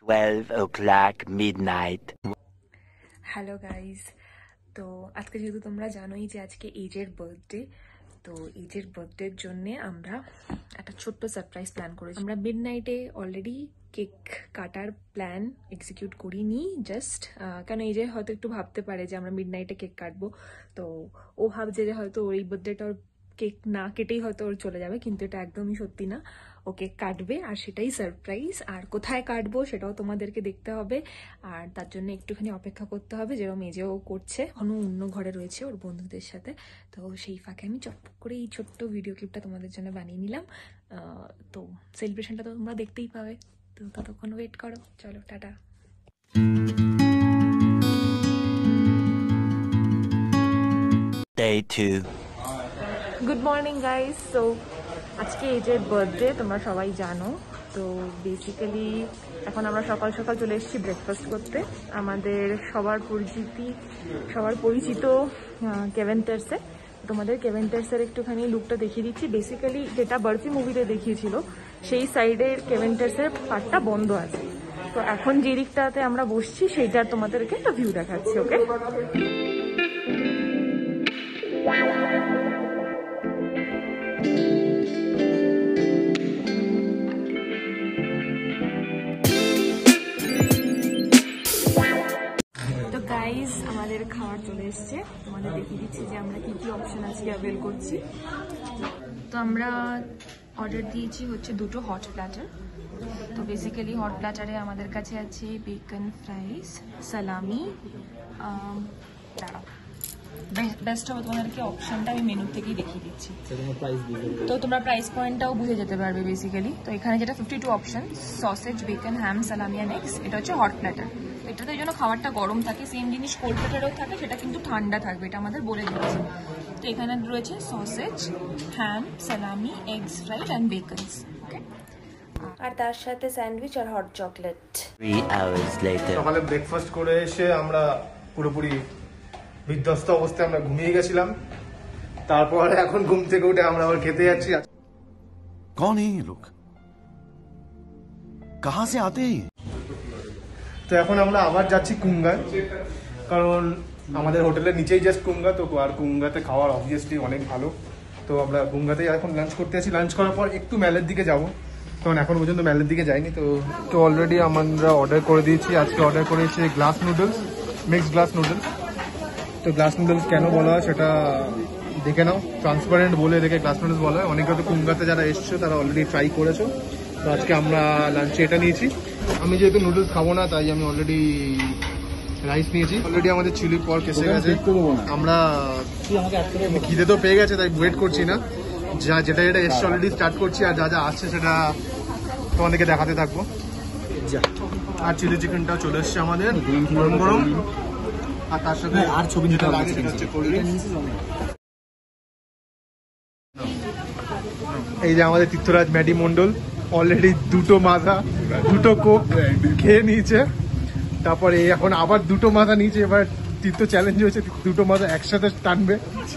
12 o'clock midnight. Hello guys, তো আজকে যেহেতু তোমরা জানোই যে আজকে এজের বার্থডে, তো এজের বার্থডের জন্যে আমরা একটা ছোট্ট সারপ্রাইজ প্ল্যান করেছি। আমরা মিড নাইটে অলরেডি কেক কাটার প্ল্যান এক্সিকিউট করিনি, জাস্ট কেন এজে হয়তো একটু ভাবতে পারে যে আমরা মিড নাইটে কেক কাটবো, তো ও ভাবছে যে হয়তো ওর এই বার্থডেটা ওর কেক না কেটেই হয়তো ওর চলে যাবে, কিন্তু এটা একদমই সত্যি না। ও কেক কাটবে আর সেটাই সারপ্রাইজ। আর কোথায় কাটবো সেটাও তোমাদেরকে দেখতে হবে, আর তার জন্য একটুখানি অপেক্ষা করতে হবে, যেরকম মেজেও করছে, এখনো অন্য ঘরে রয়েছে ওর বন্ধুদের সাথে। তো সেই ফাঁকে আমি চটপট করে এই ছোট্ট ভিডিও ক্লিপটা তোমাদের জন্য বানিয়ে নিলাম। তো সেলিব্রেশনটা তো তোমরা দেখতেই পাবে, তো ততক্ষণ ওয়েট করো। চলো, টাটা। Day 2. Good morning guys. So আজকে এজের বার্থডে, তোমরা সবাই জানো। তো বেসিক্যালি এখন আমরা সকাল সকাল চলে এসেছি ব্রেকফাস্ট করতে আমাদের সবার পরিচিত কেভেন্টার্সে। তোমাদের কেভেন্টার্সের একটুখানি লুকটা দেখিয়ে দিচ্ছি। বেসিক্যালি যেটা বার্ফি মুভিতে দেখিয়েছিল সেই সাইডের কেভেন্টার্সের পার্টটা বন্ধ আছে, তো এখন যে দিকটাতে আমরা বসছি সেইটার তোমাদেরকে একটা ভিউ দেখাচ্ছি। ওকে, তো গাইজ আমাদের খাবার চলে এসছে, তোমাদের দেখিয়ে দিচ্ছি যে আমরা কি কি অপশন আজকে অ্যাভেল করছি। তো আমরা অর্ডার দিয়েছি হচ্ছে দুটো হট প্ল্যাটার। তো বেসিক্যালি হট প্ল্যাটারে আমাদের কাছে আছে বেকন ফ্রাইস, সালামি, দাঁড়াও বেস্ট হবে তোমাদেরকে অপশনটা আমি মেনু থেকেই দেখিয়ে দিচ্ছি, তো তোমরা প্রাইস পয়েন্টটাও বুঝে যেতে পারবে বেসিক্যালি। তো এখানে যেটা 52 অপশন, সসেজ, বেকন, হ্যাম, সালামি অ্যান্ড এগস, এটা হচ্ছে হট প্ল্যাটার। তো এটাতে এই জন্য খাবারটা গরম থাকে, সেম জিনিস কোল্ড প্ল্যাটারেও থাকে, সেটা কিন্তু ঠান্ডা থাকবে, এটা আমাদের বলে দিচ্ছে। তো এখানে রয়েছে sausage, ham, salami, eggs fried and bacons, okay, আর তার সাথে স্যান্ডউইচ আর হট চকলেট। 3 hours later. সকালে ব্রেকফাস্ট করে এসে আমরা পুরোপুরি বিধ্বস্ত অবস্থায় আমরা ঘুমিয়ে গেছিলাম। তারপরে এখন ঘুম থেকে উঠে আমরা আবার খেতে যাচ্ছি। कौन है ये लोग? कहां से आते हैं? তো এখন আমরা আবার যাচ্ছি কুঙ্গায়, কারণ আমাদের হোটেলের নিচেই জাস্ট কুঙ্গা, তো আর কুঙ্গাতে খাওয়ার অবভিয়াসলি অনেক ভালো। তো আমরা কুঙ্গাতে এখন লাঞ্চ করতে আছি, লাঞ্চ করার পর একটু ম্যালের দিকে যাব, কারণ এখন পর্যন্ত ম্যালের দিকে যাইনি। তো অলরেডি আমরা অর্ডার করে দিয়েছি। আজকে অর্ডার করেছি glass noodles, mixed glass noodles. তো গ্লাস নুডলস কেন বলা হয় সেটা দেখে নাও, ট্রান্সপারেন্ট বলে দেখে গ্লাস নুডলস বলা হয়। অনেকে হয়তো কুঙ্গাতে যারা এসছো তারা অলরেডি ট্রাই করেছো। তো আজকে আমরা লাঞ্চে এটা নিয়েছি। আমি যেহেতু নুডলস খাবো না, তাই আমি অলরেডি রাইস নিয়েছি। অলরেডি আমাদের চিলি পর্ক এসে গেছে। আমরা খিদে তো পেয়ে গেছে, তাই ওয়েট করছি না, যেটা এসছে অলরেডি স্টার্ট করছি, আর যা যা আসছে সেটা তোমাদেরকে দেখাতে থাকবো। আর চিলি চিকেনটাও চলে এসছে আমাদের গরম গরম, আর তার সাথে আর ছবি যেটা লাগে সেটা হচ্ছে কোল্ড ড্রিঙ্কস। এই যে আমাদের তীর্থরাজ ম্যাডি মন্ডল অলরেডি দুটো মাথা দুটো কোক খেয়ে নিয়েছে, তারপরে এখন আবার দুটো মাথা নিয়েছে। এবার তীর্থ চ্যালেঞ্জ হয়েছে দুটো মাথা একসাথে টানবে।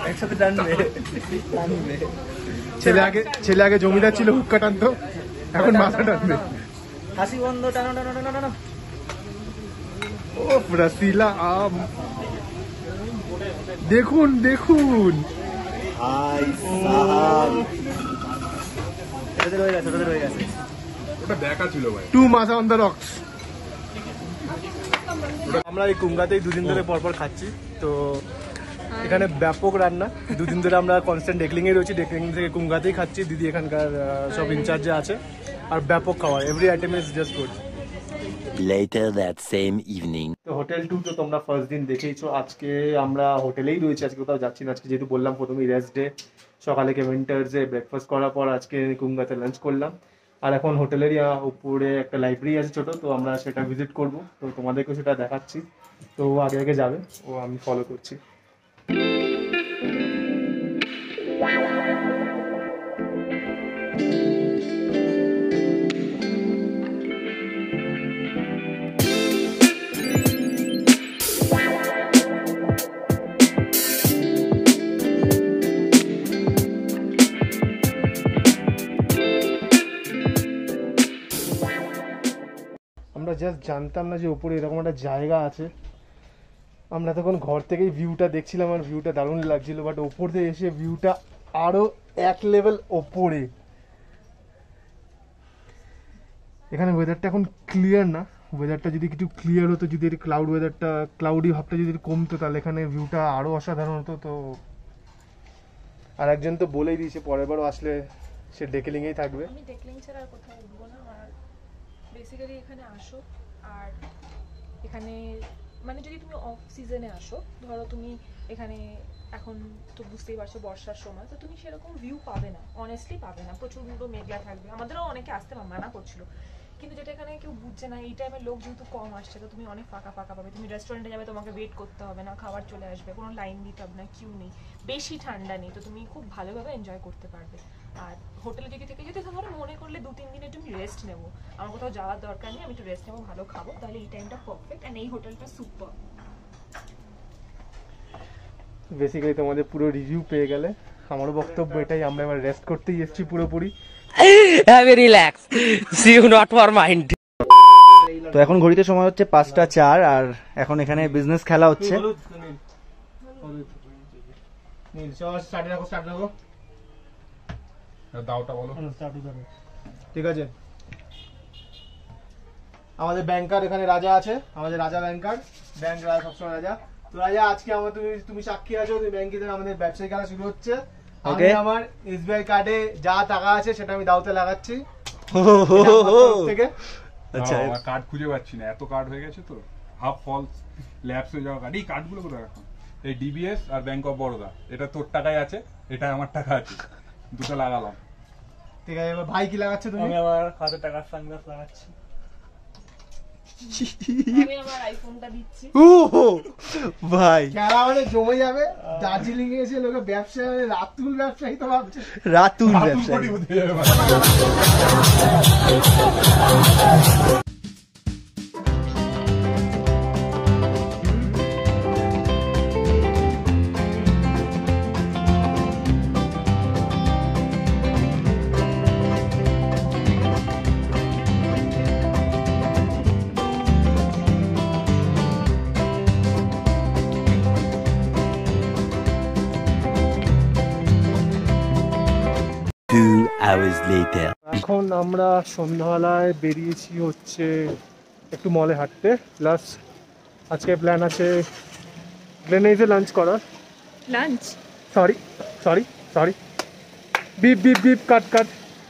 ছেলে আগে জমিদার ছিল, হুক্কা টানতো, এখন মাথা টানবে। হাসি বন্ধ, টানো টানো টানো টানো। ও রসিলা আম, দেখুন দেখুন, টু মাথা অন দ্য রক্স। আমরা এই কুঙ্গাতেই দুদিন ধরে পরপর খাচ্ছি। তো এখানে ব্যাপক রান্না, দুদিন ধরে আমরা কনস্ট্যান্ট ডেকলিং এ রয়েছি, ডেকলিং থেকে কুঙ্গাতেই খাচ্ছি। দিদি এখানকার সব ইনচার্জে আছে, আর ব্যাপক খাওয়া, every item is just good. Later that same evening. তো হোটেল 2 তো তোমরা ফার্স্ট দিন দেখেইছো। আজকে আমরা হোটেলেই রয়েছি, আজকে কোথাও যাচ্ছি না। আজকে যেহেতু বললাম প্রথমেই রেস্ট ডে, সকালে কেভেন্টার্সে ব্রেকফাস্ট করার পর আজকে কুঙ্গাতে লাঞ্চ করলাম। আর এখন হোটেলেরই উপরে একটা লাইব্রেরি আছে ছোট, তো আমরা সেটা ভিজিট করব, তো তোমাদেরকেও সেটা দেখাচ্ছি। তো ও আগে আগে যাবে, ও আমি ফলো করছি। জাস্ট জানতাম না যে উপরে এরকম একটা জায়গা আছে। আমরা তখন ঘর থেকেই ভিউটা দেখছিলাম আর ভিউটা দারুণ লাগছিল, বাট ওপর থেকে এসে ভিউটা আরো এক লেভেল ওপরে। এখানে ওয়েদারটা এখন ক্লিয়ার না, ওয়েদারটা যদি কিছু ক্লিয়ার হতো, যদি ক্লাউডি ভাবটা যদি কমতো, তাহলে এখানে ভিউটা আরো অসাধারণ হতো। তো আর একজন তো বলেই দিয়েছে পরের বারও আসলে সে ডেকেলিংয়েই থাকবে। আমি ডেকলিং ছাড়া আর কোথাও উঠবো না। আর বেসিক্যালি এখানে আসো, আর এখানে মানে যদি তুমি অফ সিজনে আসো, ধরো তুমি এখানে এখন তো বুঝতেই পারছো বর্ষার সময়, তো তুমি সেরকম ভিউ পাবে না, অনেস্টলি পাবে না, প্রচণ্ড মেঘলা থাকবে। আমাদেরও অনেকে আসতে মানা করছিল, কিন্তু যেটা এখানে কেউ বুঝছে না, এই টাইমে লোক যেহেতু কম আসছে, তো তুমি অনেক ফাঁকা ফাঁকা পাবে। তুমি রেস্টুরেন্টে যাবে, তোমাকে ওয়েট করতে হবে না, খাবার চলে আসবে, কোনো লাইন দিতে হবে না, কিউ নেই, বেশি ঠান্ডা নেই, তো তুমি খুব ভালোভাবে এনজয় করতে পারবে। আর হোটেলে যদি থেকে যদি ধরো মনে করলে 2-3 দিনের তুমি রেস্ট নেবো, আমার কোথাও যাওয়ার দরকার নেই, আমি একটু রেস্ট নেবো, ভালো খাবো, তাহলে এই টাইমটা পারফেক্ট। অ্যান্ড এই হোটেলটা সুপার। বেসিক্যালি তোমাদের পুরো রিভিউ পেয়ে গেলে। আমারও বক্তব্য এটাই, আমরা এবার রেস্ট করতেই এসেছি পুরোপুরি। Relax, see you not for mind. তো এখন ঘড়িতে সময় হচ্ছে 5:04, আর এখন এখানে বিজনেস খেলা হচ্ছে। ঠিক আছে, আমাদের ব্যাংকার এখানে রাজা আছে, আমাদের রাজা ব্যাংকার, ব্যাংক রাজা সবসময় রাজা। তো রাজা, আজকে আমার তুমি সাক্ষী আছো, তুমি ব্যাংকে আমাদের ব্যবসায়ী খেলা শুরু হচ্ছে। আমি আমার এসবিআই কার্ডে যা টাকা আছে সেটা আমি দাওতে লাগাচ্ছি থেকে। আচ্ছা, আমার কার্ড খুঁজে পাচ্ছি না, এত কার্ড হয়ে গেছে তো, হাফ ফলস ল্যাপস হয়ে যাওয়া কার্ড। এই কার্ডগুলো কোথায় এখন? এই ডিবিএস আর ব্যাংক অফ বরোদা, এটা তোর টাকায় আছে, এটা আমার টাকা আছে, দুটো লাগালাম। ঠিক আছে, এবার ভাই কি লাগাচ্ছে তুমি? আমি আমার হাতে টাকার সানগ্লাস লাগাচ্ছি। আমি আমার আইফোনটা দিচ্ছি। ভাই খেলা মানে জমে যাবে। দার্জিলিং এ এসে লোকে ব্যবসা, রাতুল ব্যবসায়ী তো ভাবছে, রাতুল ব্যবসায়ী। hours later. এখন আমরা সন্ধ্যাবেলায় বেরিয়েছি হচ্ছে একটু মলে হাঁটতে, প্লাস আজকে প্ল্যান আছে গ্লেনারিজে লাঞ্চ করার। Lunch? Sorry sorry sorry, beep beep beep, cut cut.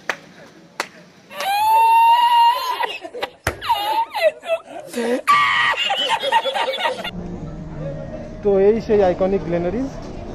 তো এই সেই আইকনিক গ্লেনারিজ।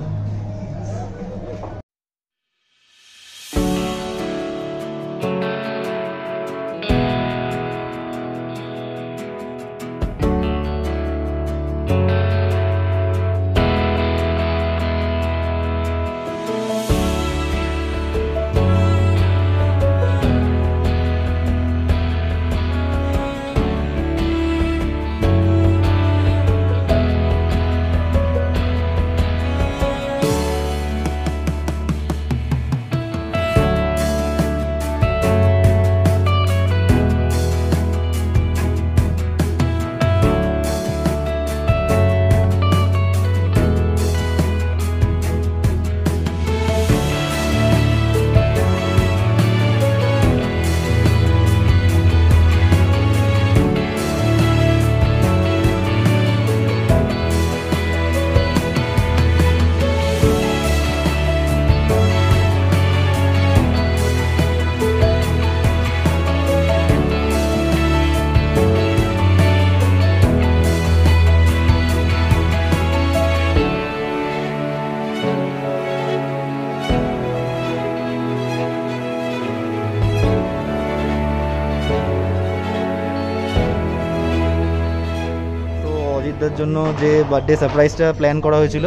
অজিতদার জন্য যে বার্থডে সারপ্রাইজটা প্ল্যান করা হয়েছিল,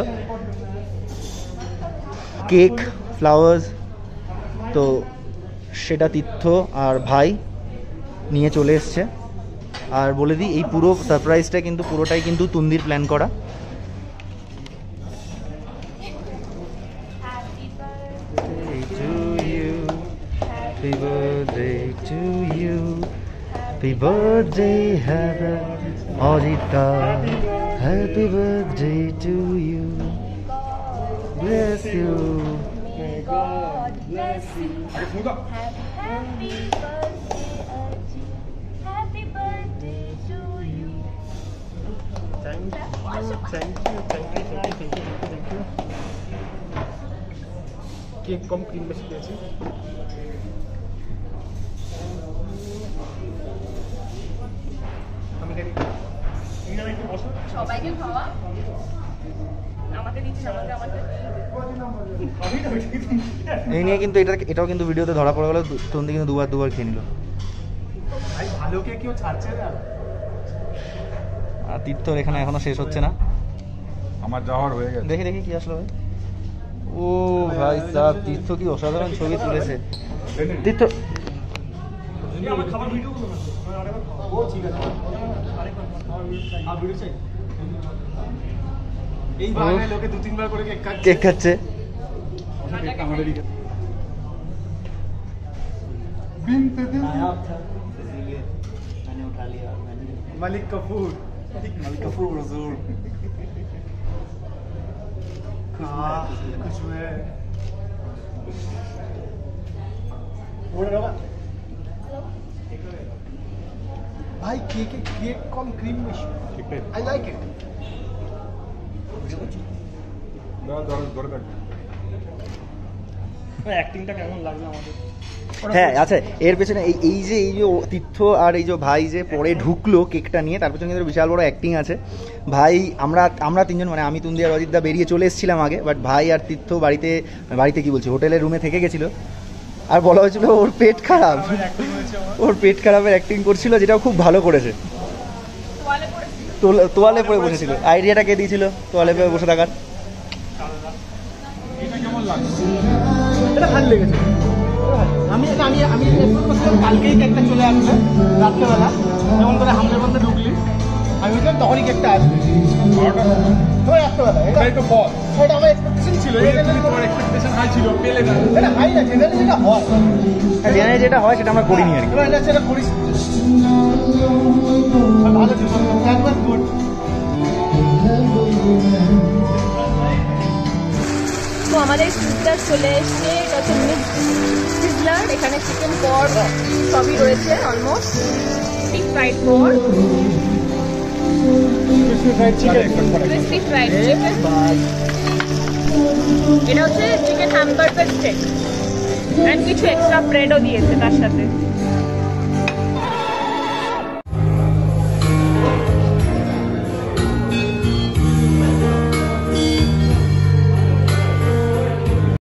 কেক, ফ্লাওয়ার্স, তো সেটা তীর্থ আর ভাই নিয়ে চলে এসছে। আর বলে দিই, এই পুরো সারপ্রাইজটা কিন্তু পুরোটাই কিন্তু তুন্দির প্ল্যান করা। Happy birthday to you. Happy birthday, Heather Audita. Happy birthday to you. Bless you. God bless you. Happy birthday, Ajit. Happy birthday to you. Thank you. Cake কম ক্রিম বেশি দিয়েছি। আমি খাই। এখানে একটু বসো। সবাইকে খাওয়া, আমাকে দিচ্ছি, আমাকে এই নিয়ে কিন্তু এটাও কিন্তু ভিডিওতে ধরা পড়ে গেল। তন্দি কিন্তু দুবার খেয়ে নিল। ভাই ভালো কে কেউ ছাড়ছে না। আর তীর্থর এখানে এখনো শেষ হচ্ছে না। আমার যাওয়ার হয়ে গেছে। দেখি কি আসলো ভাই। ও ভাই সাহেব, তীর্থ কি অসাধারণ ছবি তুলেছে। তীর্থ আমার খাবার ভিডিও করব না। ও ঠিক আছে। আর ভিডিও চাই। এই বাহানায় লোকে 2-3 বার করে কেক খাচ্ছে। আমাদেরই মালিক কাপুর হুজুর कुछ में भाई केक कम क्रीम आई लाइक इट অ্যাক্টিংটা কেমন লাগলো আমাদের? হ্যাঁ আচ্ছা, এর পেছনে এই যে তীর্থ আর এই যে ভাই যে পরে ঢুকলো কেকটা নিয়ে, তার পেছনে কিন্তু বিশাল বড় অ্যাক্টিং আছে। ভাই আমরা তিনজন, মানে আমি, তুন্দি আর অজিতদা বেরিয়ে চলে এসেছিলাম আগে, বাট ভাই আর তীর্থ বাড়িতে কি বলছি, হোটেলের রুমে থেকে গেছিল। আর বলা হয়েছিল ওর পেট খারাপ, ওর পেট খারাপের অ্যাক্টিং করছিল, যেটাও খুব ভালো করেছে। তোয়ালে পরে বসেছিল। আইডিয়াটা কে দিয়েছিল তোয়ালে পরে বসে থাকার? এটা ভালো লেগেছে। আমি কালকেই কেকটা চলে আসবে রাত্রেবেলা, যেমন করে হামলে বন্ধে ঢুকলি আমি বললাম তখনই কেকটা আসবে রাত্রেবেলা। এটাই তো ফল, এটা আমার এক্সপেকটেশন ছিল। তোমার এক্সপেকটেশন হাই ছিল, পেলে না। এটা হাই না, জেনারেলি যেটা হয়, জেনারেলি যেটা হয় সেটা আমরা করিনি আর কি। এটা সেটা করিস ভালো ছিল, একবার গুড। তো আমাদের সিজলার চলে এসছে। এটা হচ্ছে মিক্স সিজলার। এখানে চিকেন পর্ক সবই রয়েছে almost. Deep fried pork, crispy fried chicken, এটা হচ্ছে চিকেন হ্যামবার্গার স্টেক, অ্যান্ড কিছু এক্সট্রা ব্রেডও দিয়েছে তার সাথে।